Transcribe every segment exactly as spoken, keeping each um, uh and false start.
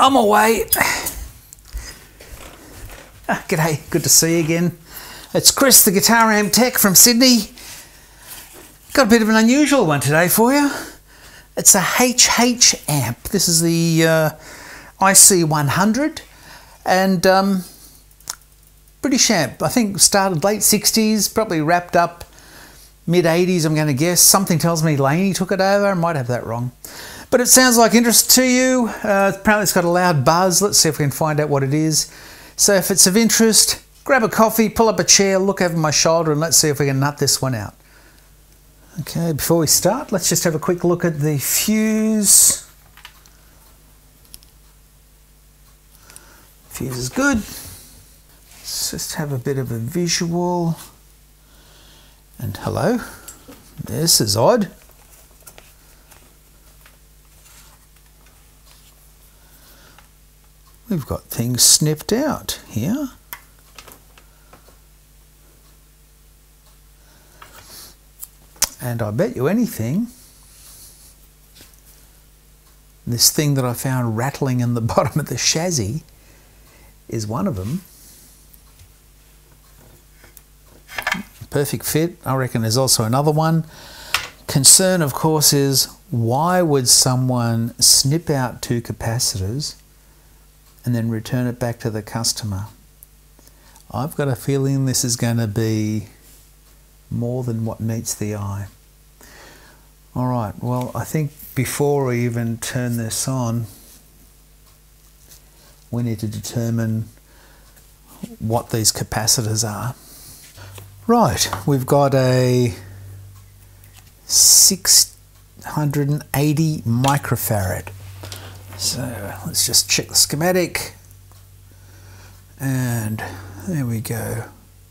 I'm away. Ah, g'day, good to see you again. It's Chris, the guitar amp tech from Sydney. Got a bit of an unusual one today for you. It's a H H amp. This is the uh, I C one hundred, and um, British amp. I think started late sixties, probably wrapped up mid eighties, I'm going to guess. Something tells me Laney took it over. I might have that wrong. But it sounds like interest to you. Uh, apparently it's got a loud buzz. Let's see if we can find out what it is. So if it's of interest, grab a coffee, pull up a chair, look over my shoulder, and let's see if we can nut this one out. Okay, before we start, let's just have a quick look at the fuse. Fuse is good. Let's just have a bit of a visual. And hello, this is odd. We've got things snipped out here. And I bet you anything, this thing that I found rattling in the bottom of the chassis is one of them. Perfect fit. I reckon there's also another one. Concern, of course, is why would someone snip out two capacitors and then return it back to the customer? I've got a feeling this is going to be more than what meets the eye. All right, well, I think before we even turn this on, we need to determine what these capacitors are. Right, we've got a six hundred eighty microfarad. So let's just check the schematic. And there we go.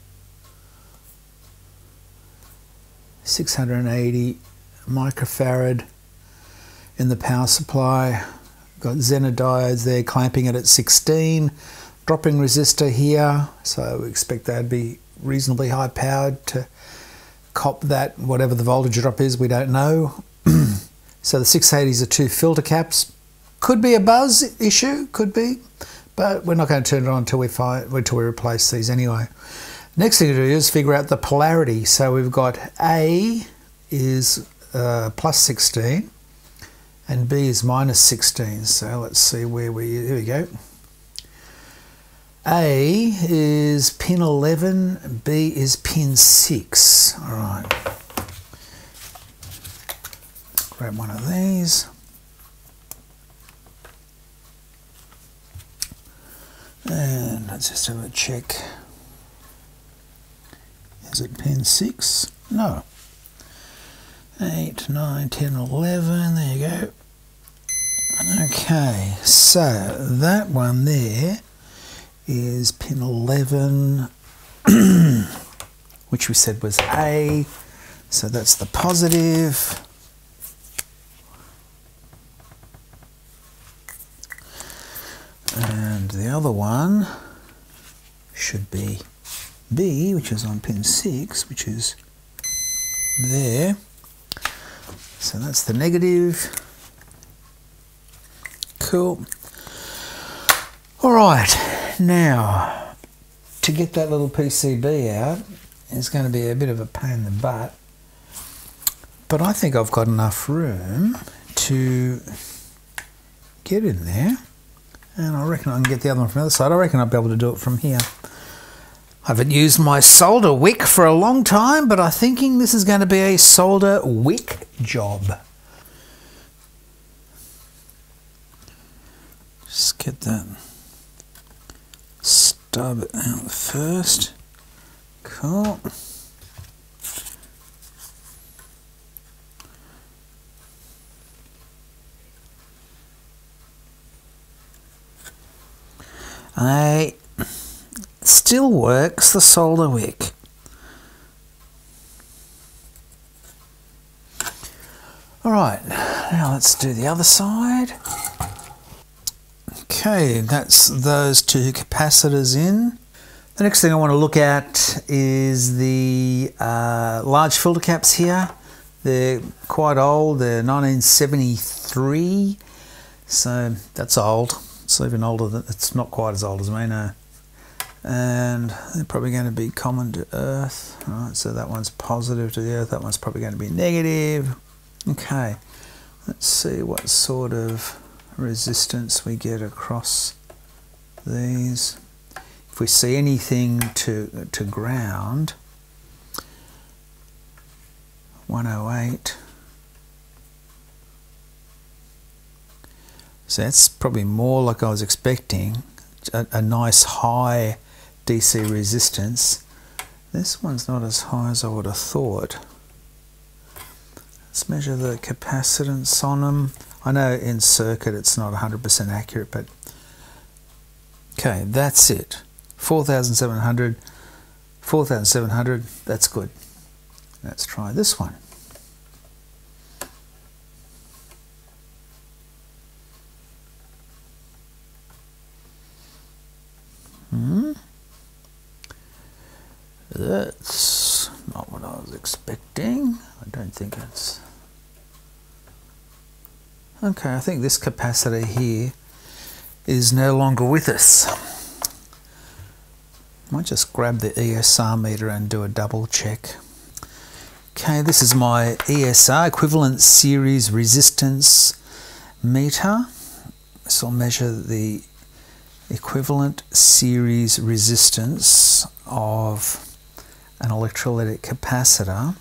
six hundred eighty microfarad in the power supply. Got Zener diodes there clamping it at sixteen. Dropping resistor here, so we expect that to be reasonably high powered to cop that, whatever the voltage drop is, we don't know. So the six eighties are two filter caps. Could be a buzz issue, could be, but we're not going to turn it on until we find, until we replace these anyway. Next thing to do is figure out the polarity. So we've got A is uh, plus sixteen and B is minus sixteen. So let's see where we, here we go. A is pin eleven, B is pin six. All right. Grab one of these. And let's just have a check. Is it pin six? No. eight, nine, ten, eleven. There you go. Okay, so that one there is pin eleven, which we said was A, so that's the positive. And the other one should be B, which is on pin six, which is there. So that's the negative. Cool. All right. Now, to get that little P C B out is going to be a bit of a pain in the butt, but I think I've got enough room to get in there, and I reckon I can get the other one from the other side. I reckon I'll be able to do it from here. I haven't used my solder wick for a long time, but I'm thinking this is going to be a solder wick job. Just get that stub out first. Cool. I still works the solder wick. All right, now let's do the other side. Okay, that's those two capacitors in. The next thing I want to look at is the uh, large filter caps here. They're quite old, they're nineteen seventy-three, so that's old. It's even older than, it's not quite as old as me, no. And they're probably going to be common to Earth. Right, so that one's positive to the Earth, that one's probably going to be negative. Okay, let's see what sort of resistance we get across these. If we see anything to, to ground, one oh eight. So that's probably more like I was expecting, a, a nice high D C resistance. This one's not as high as I would have thought. Let's measure the capacitance on them. I know in circuit it's not one hundred percent accurate, but okay, that's it. four thousand seven hundred, four thousand seven hundred, that's good. Let's try this one. Hmm. That's not what I was expecting. I don't think it's... Okay, I think this capacitor here is no longer with us. Might just grab the E S R meter and do a double check. Okay, this is my E S R, equivalent series resistance meter. So I'll measure the equivalent series resistance of an electrolytic capacitor.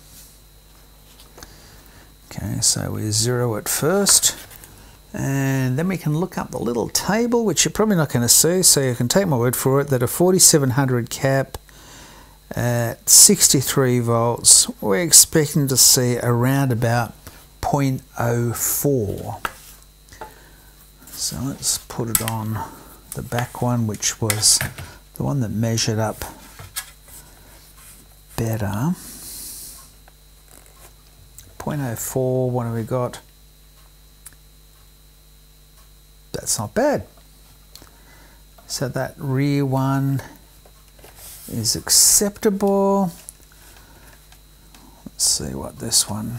Okay, so we zero at first, and then we can look up the little table, which you're probably not going to see, so you can take my word for it, that a forty-seven hundred cap at sixty-three volts, we're expecting to see around about zero point zero four. So let's put it on the back one, which was the one that measured up better. zero point zero four, what have we got? That's not bad. So that rear one is acceptable. Let's see what this one.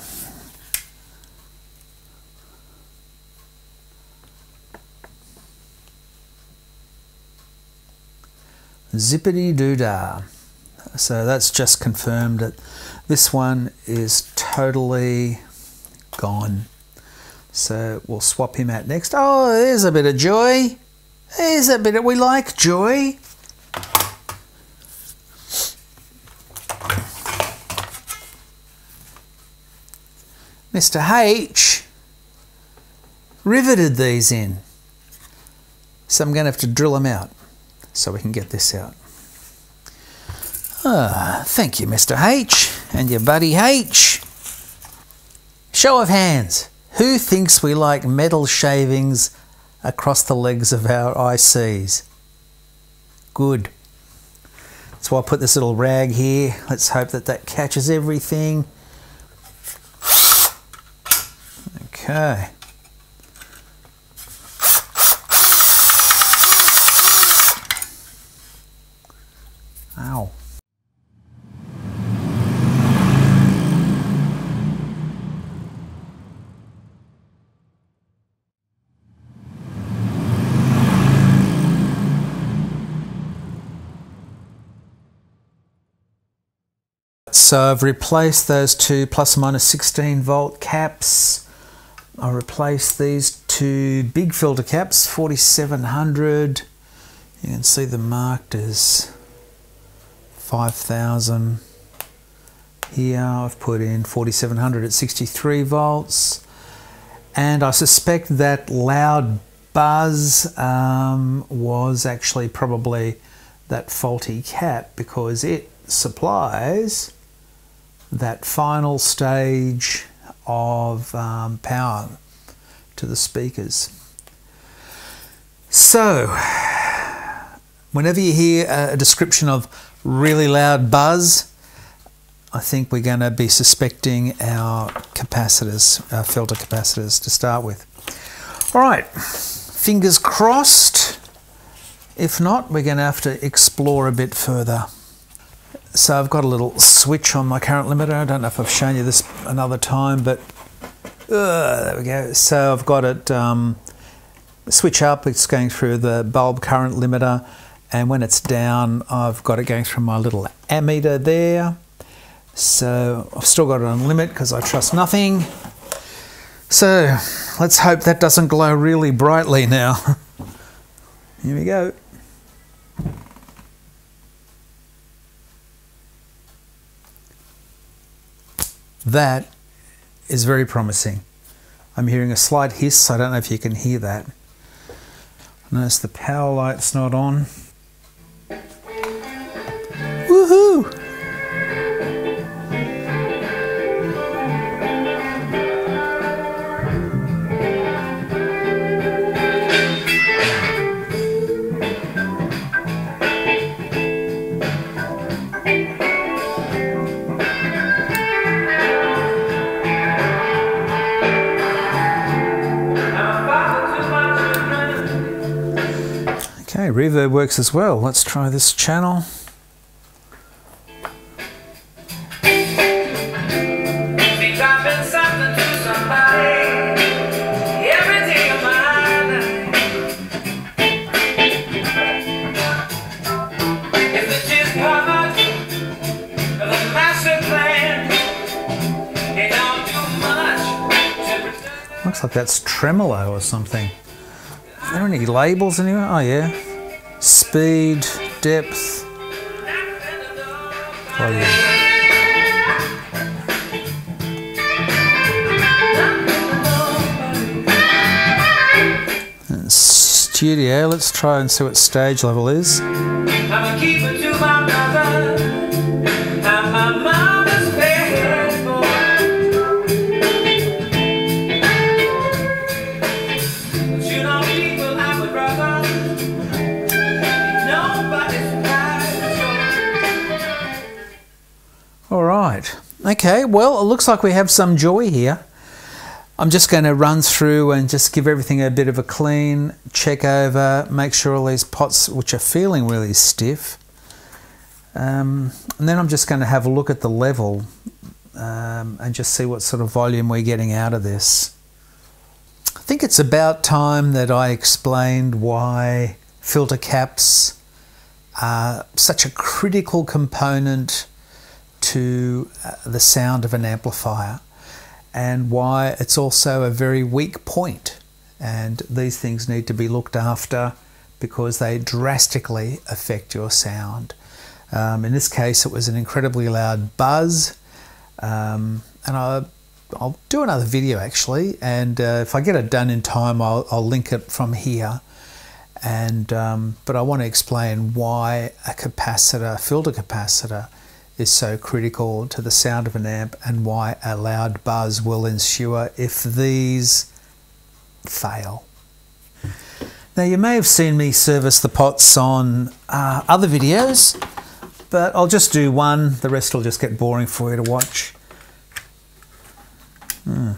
Zippity doo-dah. So that's just confirmed that this one is totally gone. So we'll swap him out next. Oh, there's a bit of joy. There's a bit of, we like joy. Mister H riveted these in. So I'm going to have to drill them out so we can get this out. Ah, thank you, Mister H and your buddy H. Show of hands. Who thinks we like metal shavings across the legs of our I Cs? Good. That's why I put this little rag here. Let's hope that that catches everything. Okay. Ow. So I've replaced those two plus or minus sixteen volt caps. I replaced these two big filter caps, forty-seven hundred. You can see them marked as five thousand. Here I've put in forty-seven hundred at sixty-three volts. And I suspect that loud buzz um, was actually probably that faulty cap, because it supplies that final stage of um, power to the speakers. So whenever you hear a description of really loud buzz, I think we're going to be suspecting our capacitors, our filter capacitors to start with. All right, fingers crossed. If not, we're going to have to explore a bit further. So I've got a little switch on my current limiter. I don't know if I've shown you this another time, but uh, there we go. So I've got it um, switch up, it's going through the bulb current limiter, and when it's down, I've got it going through my little ammeter there. So I've still got it on limit because I trust nothing. So let's hope that doesn't glow really brightly now. Here we go. That is very promising. I'm hearing a slight hiss. I don't know if you can hear that. Notice the power light's not on. Woohoo! Okay, reverb works as well. Let's try this channel. Looks like that's tremolo or something. Are there any labels anywhere? Oh yeah. Speed, depth, volume. And studio, let's try and see what stage level is. I'm a keeper to my mother. I'm my mother's favorite boy. But you know people have a brother. All right. Okay, well, it looks like we have some joy here. I'm just going to run through and just give everything a bit of a clean, check over, make sure all these pots, which are feeling really stiff. Um, and then I'm just going to have a look at the level um, and just see what sort of volume we're getting out of this. I think it's about time that I explained why filter caps are such a critical component to the sound of an amplifier, and why it's also a very weak point, and these things need to be looked after because they drastically affect your sound. Um, in this case, it was an incredibly loud buzz, um, and I, I'll do another video actually, and uh, if I get it done in time, I'll, I'll link it from here. And um, but I want to explain why a capacitor, filter capacitor, is so critical to the sound of an amp, and why a loud buzz will ensue if these fail. Now, you may have seen me service the pots on uh, other videos, but I'll just do one. The rest will just get boring for you to watch. Hmm.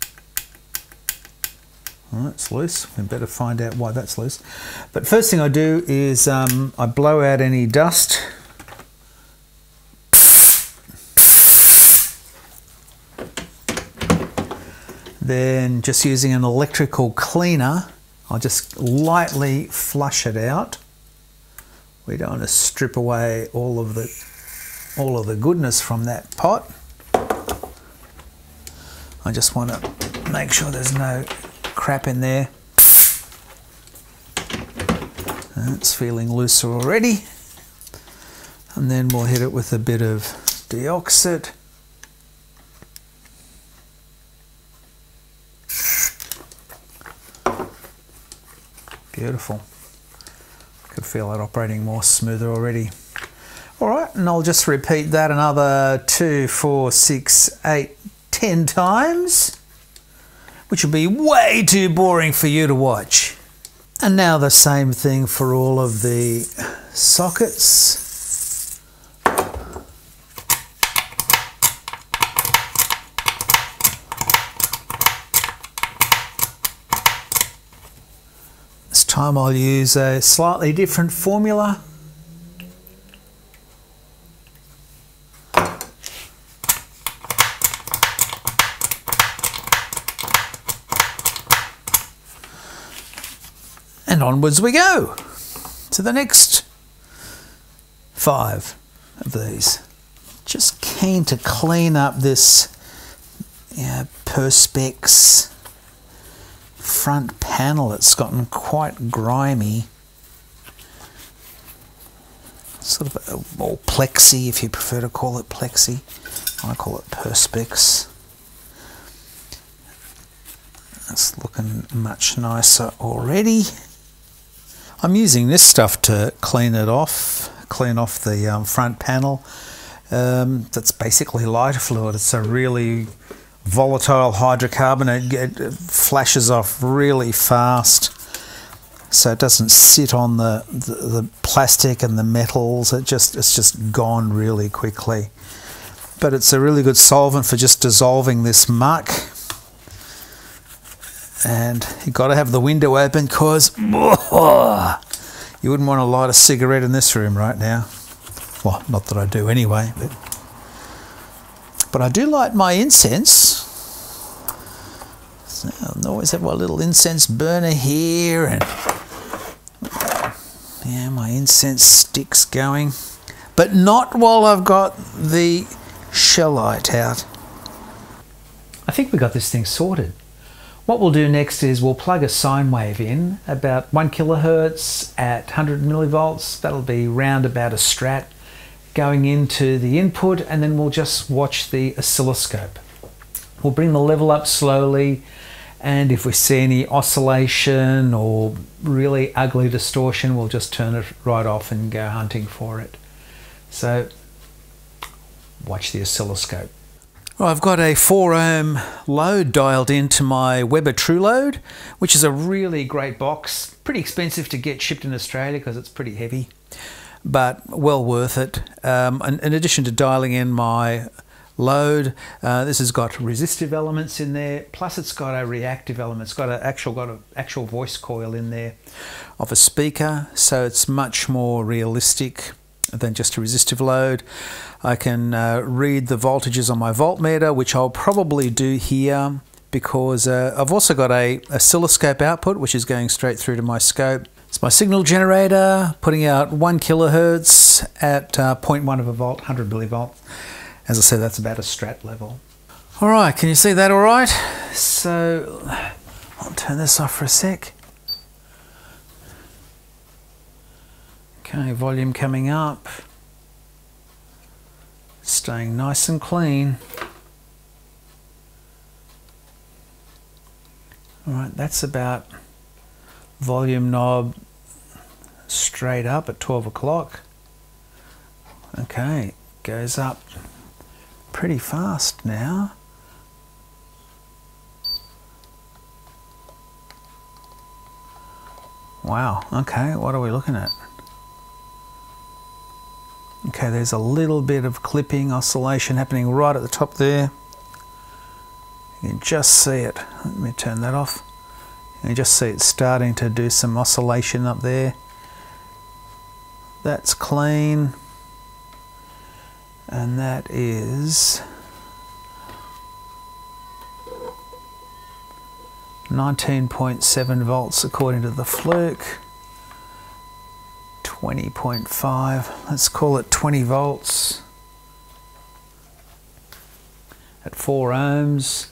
Well, that's loose. We better find out why that's loose. But first thing I do is um, I blow out any dust. Then, just using an electrical cleaner, I'll just lightly flush it out. We don't want to strip away all of the all of the goodness from that pot. I just want to make sure there's no crap in there. It's feeling looser already. And then we'll hit it with a bit of deoxit. Beautiful. I could feel it operating more smoother already. All right, and I'll just repeat that another two, four, six, eight, ten times, which will be way too boring for you to watch. And now the same thing for all of the sockets. This time I'll use a slightly different formula. And onwards we go to the next five of these. Just keen to clean up this yeah, Perspex front panel. It's gotten quite grimy. Sort of a, or plexi, if you prefer to call it plexi. I call it Perspex. It's looking much nicer already. I'm using this stuff to clean it off, clean off the um, front panel. Um, that's basically lighter fluid. It's a really volatile hydrocarbon. It, it flashes off really fast, so it doesn't sit on the, the, the plastic and the metals. It just it's just gone really quickly. But it's a really good solvent for just dissolving this muck. And you've got to have the window open because oh, you wouldn't want to light a cigarette in this room right now. Well, not that I do anyway, but, but I do light my incense. So I always have my little incense burner here, and yeah, my incense sticks going, but not while I've got the shell light out. I think we got this thing sorted. What we'll do next is we'll plug a sine wave in about one kilohertz at one hundred millivolts. That'll be round about a strat going into the input, and then we'll just watch the oscilloscope. We'll bring the level up slowly, and if we see any oscillation or really ugly distortion, we'll just turn it right off and go hunting for it. So watch the oscilloscope. Well, I've got a four ohm load dialed into my Weber True Load, which is a really great box. Pretty expensive to get shipped in Australia because it's pretty heavy, but well worth it. Um, in, in addition to dialing in my load, uh, this has got resistive elements in there, plus it's got a reactive element. It's got an actual got an actual voice coil in there of a speaker, so it's much more realistic than just a resistive load. I can uh, read the voltages on my voltmeter, which I'll probably do here because uh, I've also got a oscilloscope output which is going straight through to my scope. It's my signal generator putting out one kilohertz at uh, zero point one of a volt, one hundred millivolt. As I said, that's about a strat level. All right, can you see that all right? So I'll turn this off for a sec. Okay, volume coming up. Staying nice and clean. All right, that's about volume knob straight up at twelve o'clock. Okay, goes up pretty fast now. Wow, okay, what are we looking at? Okay, there's a little bit of clipping oscillation happening right at the top there. You can just see it. Let me turn that off. You can just see it starting to do some oscillation up there. That's clean. And that is nineteen point seven volts according to the fluke. twenty point five, let's call it twenty volts at four ohms.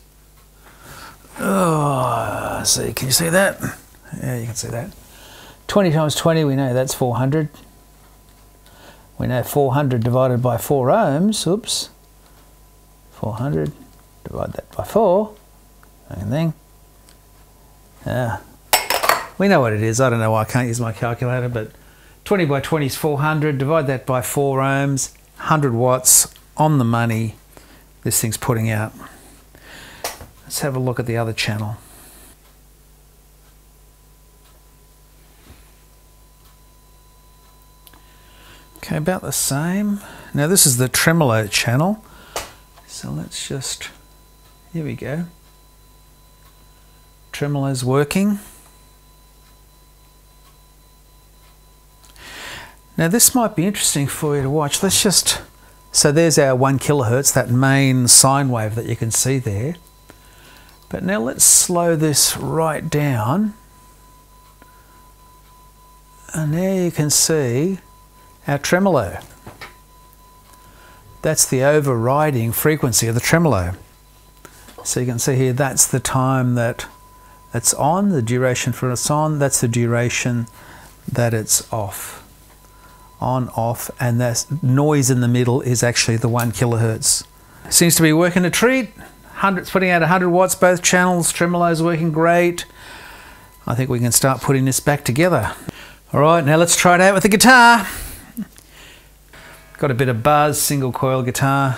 Oh, see, can you see that? Yeah, you can see that. twenty times twenty, we know that's four hundred. We know four hundred divided by four ohms, oops. four hundred, divide that by four, same thing. Yeah, we know what it is. I don't know why I can't use my calculator, but twenty by twenty is four hundred, divide that by four ohms, one hundred watts on the money this thing's putting out. Let's have a look at the other channel. Okay, about the same. Now this is the tremolo channel. So let's just, here we go. Tremolo's working. Now this might be interesting for you to watch. Let's just, so there's our one kilohertz, that main sine wave that you can see there. But now let's slow this right down. And there you can see our tremolo. That's the overriding frequency of the tremolo. So you can see here, that's the time that it's on, the duration for it's on, that's the duration that it's off. On, off, and that noise in the middle is actually the one kilohertz. Seems to be working a treat. It's putting out one hundred watts both channels, tremolo's working great. I think we can start putting this back together. All right, now let's try it out with the guitar. Got a bit of buzz, single coil guitar.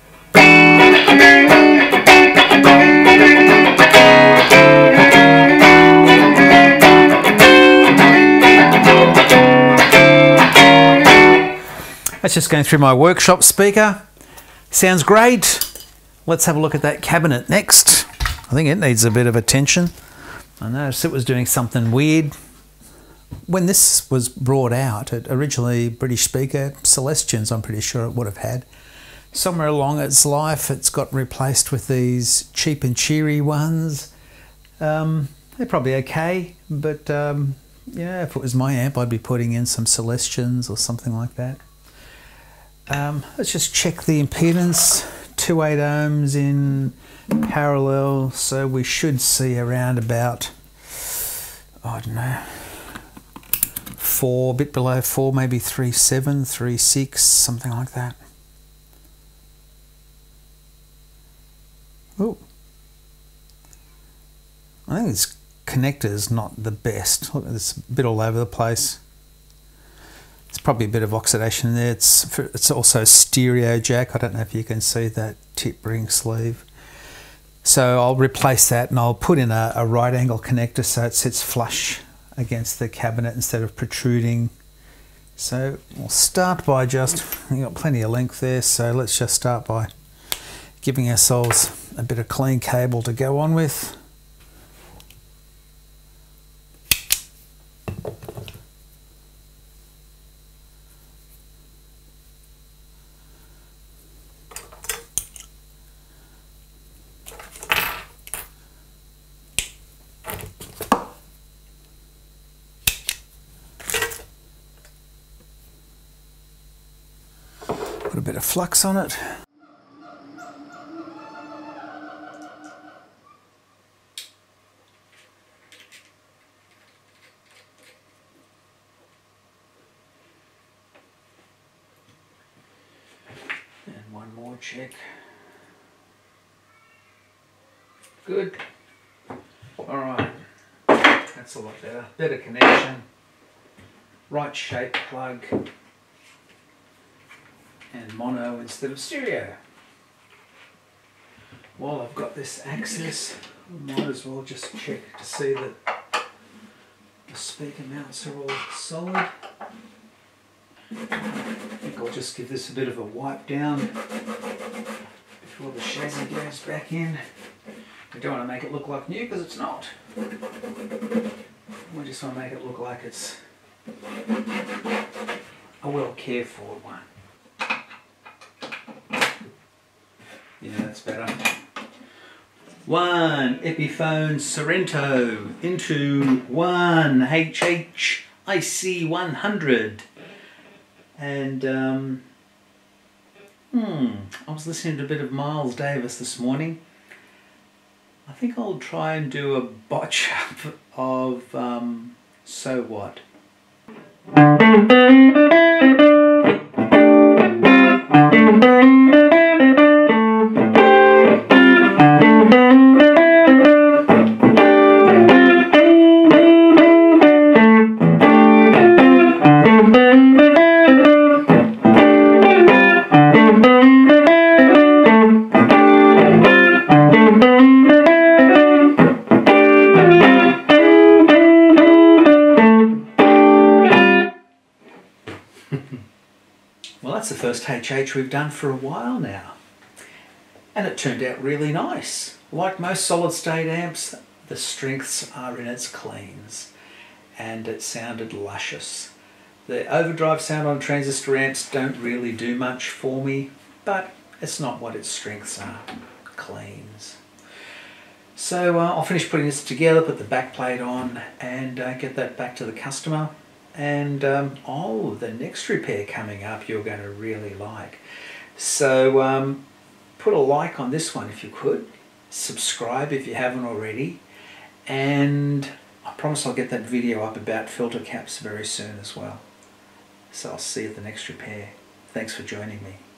That's just going through my workshop speaker. Sounds great. Let's have a look at that cabinet next. I think it needs a bit of attention. I noticed it was doing something weird. When this was brought out, it originally British speaker, Celestians I'm pretty sure it would have had. Somewhere along its life it's got replaced with these cheap and cheery ones. Um, they're probably okay, but um, yeah, if it was my amp I'd be putting in some Celestians or something like that. Um, let's just check the impedance. two point eight ohms in parallel, so we should see around about, I don't know, four, a bit below four, maybe three point seven, three point six, something like that. Oh, I think this connector's not the best. Look, it's a bit all over the place. It's probably a bit of oxidation there. It's it's also a stereo jack. I don't know if you can see that tip ring sleeve. So I'll replace that and I'll put in a, a right angle connector so it sits flush against the cabinet instead of protruding. So we'll start by just, we've got plenty of length there, so let's just start by giving ourselves a bit of clean cable to go on with. Put a bit of flux on it. And one more check. Good. All right. That's a lot better. Better connection. Right shape plug. And mono instead of stereo. While I've got this access, I might as well just check to see that the speaker mounts are all solid. I think I'll just give this a bit of a wipe down before the chassis goes back in. We don't want to make it look like new because it's not. We just want to make it look like it's a well cared for one. Yeah, that's better. One Epiphone Sorrento into one H H I C one hundred. And, um, hmm, I was listening to a bit of Miles Davis this morning. I think I'll try and do a botch up of um, So What. Well, that's the first H H we've done for a while now, and it turned out really nice. Like most solid state amps, the strengths are in its cleans, and it sounded luscious. The overdrive sound on transistor amps don't really do much for me, but it's not what its strengths are, cleans. So uh, I'll finish putting this together, put the back plate on, and uh, get that back to the customer. And um, oh, the next repair coming up you're going to really like. So um, put a like on this one if you could, subscribe if you haven't already, and I promise I'll get that video up about filter caps very soon as well. So I'll see you at the next repair. Thanks for joining me.